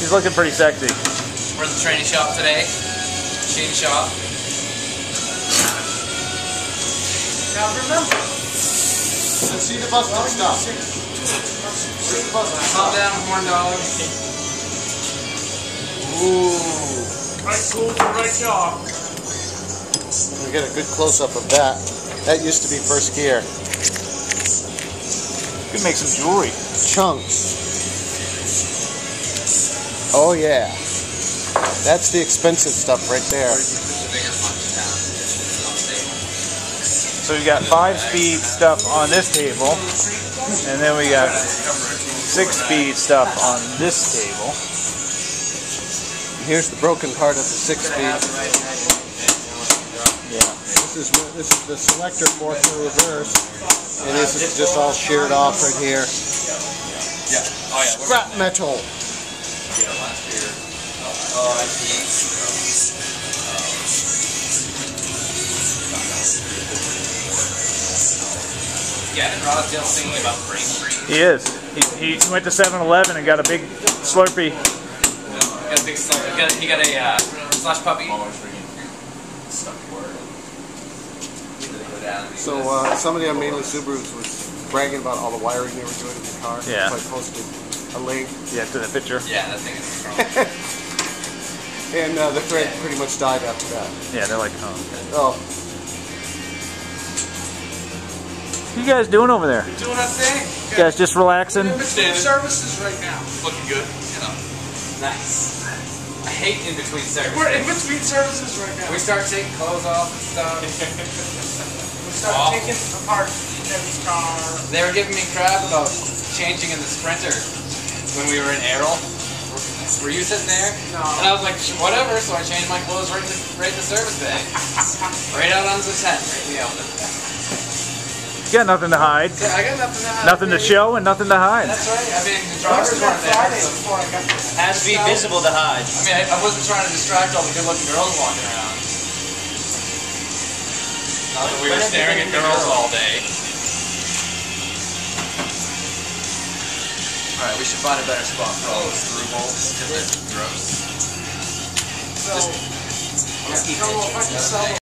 she's looking pretty sexy. We're at the Tranny shop today. Machine shop. Now remember, see the busted stuff. See the busted stuff. Calm down, horn dog. Ooh. Right tool for right job. We get a good close-up of that. That used to be first gear. You can make some jewelry. Chunks. Oh yeah. That's the expensive stuff right there. So we got 5-speed stuff on this table, and then we got 6-speed stuff on this table. Here's the broken part of the 6-speed. Yeah. This is the selector for reverse, and this is just all sheared off right here. Yeah. Oh yeah. Scrap metal. Yeah, last year. Oh, I see. Gavin Rossdale singing about brain freeze. He is. He went to 7-Eleven and got a big Slurpee. Got a big Slurpee. He got a slush puppy. So somebody on Mainly Subarus was bragging about all the wiring they were doing in the car. Yeah. So I posted a link. Yeah, to the picture. Yeah, that thing is strong. And the thread pretty much died after that. Yeah, they're like, oh, okay. Oh. What you guys doing over there? Doing our thing. You guys just relaxing? Services right now. Looking good. You know. Nice. I hate in between services. We're in between services right now. We start taking clothes off and stuff. We start taking apart Kevin's car. They were giving me crap about changing in the Sprinter when we were in Errol. Were you sitting there? No. And I was like, whatever, so I changed my clothes right in the service bay. Right out onto the tent, right in the open. You got nothing to hide. Yeah, I got nothing to hide. Nothing to show and nothing to hide. That's right. I mean, the drivers weren't there. Friday before I got this. Has to be visible to hide. I mean, I wasn't trying to distract all the good-looking girls walking around. Not that we were staring at girls all day. Alright, we should find a better spot for all those through bolts. Gross. So, I don't know if I can sell them.